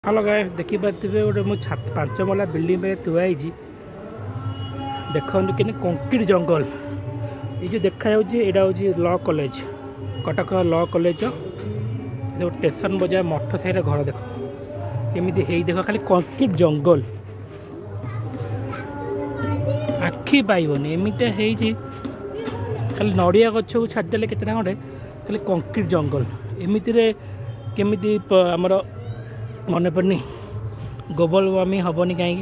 hello guys देखि पार्थिबे गोटे मो पांच मला बिल्डिंग पे थुआई देखते कि कंक्रीट जंगल ये जो देखा यहाँ हूँ law college Cuttack law college station बजाय मठ साइड घर देख केमी देख खाली कंक्रीट जंगल आखि पाइबनी एमती खाली नड़िया गछ को छाड़देले केतना खंडे खाली कंक्रीट जंगल एमती केमी आमर मन पड़नी ग्लोबल वार्मिंग हेनी कहीं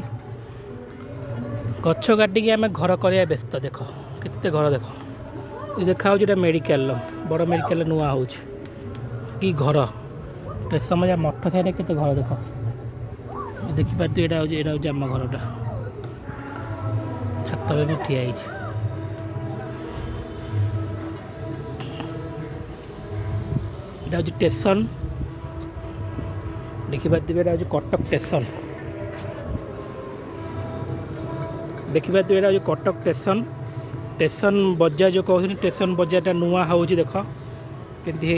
गछ काटिकी आम घर कर व्यस्त देख केते घर देख ये देखा मेडिकल बड़ मेडिकल नुआ हो कि घर स्टेशन मजा मठ साइड केते घर देख देखिपार यहाँ हूँ आम घरटा छात भी ठिया हूँ स्टेशन देखिपारे यहाँ हूँ कटक स्टेशन देखिपारे यहाँ हूँ कटक स्टेशन स्टेशन बजार जो कहते स्टेशन बजारटा नुआ हो देख के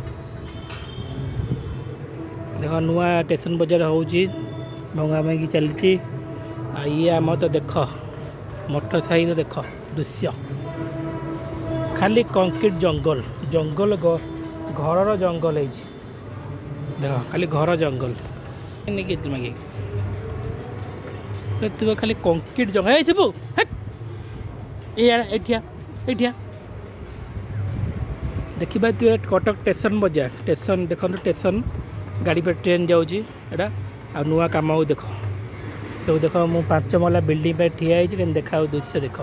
देख नुआ स्टेशन बजार हो भंगा भांगी चलती ये आम तो देख मठ साइड देख दृश्य खाली कंक्रीट जंगल जंगल घर जंगल है देख खाली घर जंगल नहीं खाली कंक्रीट जंगल सब एठिया देखिए कटक स्टेशन बजार स्टेशन देख स्टेशन गाड़ी पे ट्रेन जाऊँगी आ नुआ कम हो देख तो देख मु 5 मला बिल्डिंग पे ठिया है देखा दृश्य देख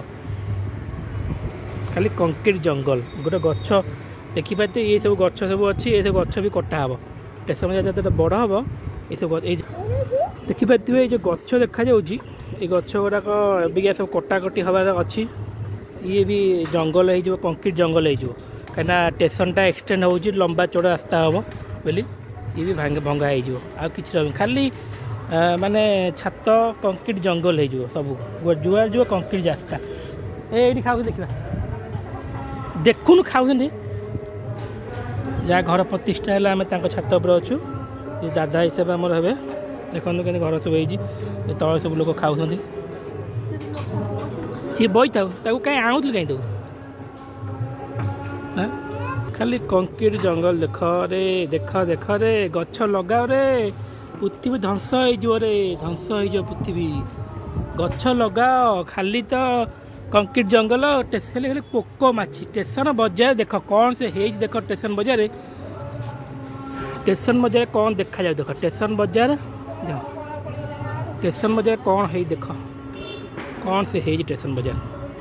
खाली कंक्रीट जंगल गोटे गछ देखिपारे ये सब गछ सब अच्छी ये सब गछ भी कटा हे स्टेशन जो बड़ हम ये सब देखिपारे ये जो गछ देखा ये गछ गुड़ाक अबिका सब कटाकटी हबार अच्छी ये भी जंगल हो कंक्रीट जंगल हो कहीं स्टेशनटा एक्सटेंड हो लंबा चौड़ा रास्ता हम बोली ये भी भंगा हो कि खाली माने छात कंक्रीट जंगल हो सब जुआ जो कंक्रीट रास्ता ये खाऊ देखा देखुन खाऊ जहाँ घर प्रतिष्ठा है आम छात पर अच्छु ये दादा हिसाब से आमर हे देखो कि घर सब हो तले सब लोग खाऊ सी बई था कहीं आणुल कहीं तू खाली कंक्रीट जंगल देख रे गछ लगाओ रे पृथ्वी ध्वंस हो रे ध्वंस हो पृथ्वी गछ लगाओ खाली तो कंक्रीट जंगल खाली पोक माछी स्टेशन बजार देख कौन से है देख स्टेशन बजार कौन देखा जाए देख स्टेशन बजार देख स्टेशन बजार कौन है देख कौन से है स्टेशन बजार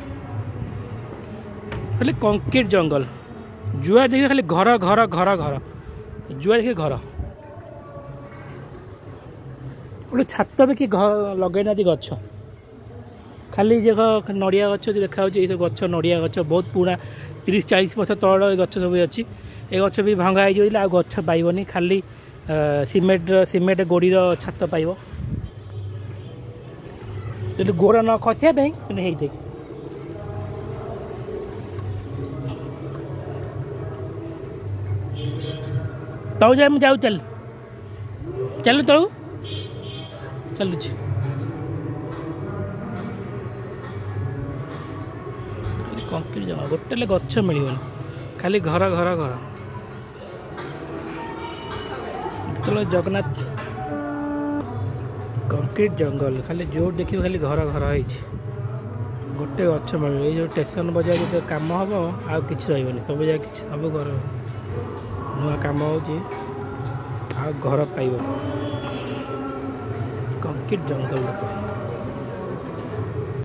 खाली कंक्रीट जंगल जुआ देखिए खाली घर घर घर घर जुआ देखिए घर गोटे छात भी कि लगे ना गछ खाली देख नड़िया गछ देखा ये सब गछ नड़िया गछ बहुत पुराना 30-40 वर्ष तल गछ सब अच्छी ये गछ भी भंगा हो गछ पाइबनी खाली सीमेंट गोड़ीर छात पाइब जो गोड़ न खसिया देख तौ जाए मुझे चल चल तौ चलुच कंक्रीट जगह गोटे गछ मिलनी खाली घर घर घर जो जगन्नाथ कंक्रीट जंगल खाली जो देखिए खाली घर घर हो गोटे गछ मिल जो स्टेशन बजार जो कम हम आउ कि सब जगह सब घर नुआ कम हो घर पाइब कंक्रीट जंगल देख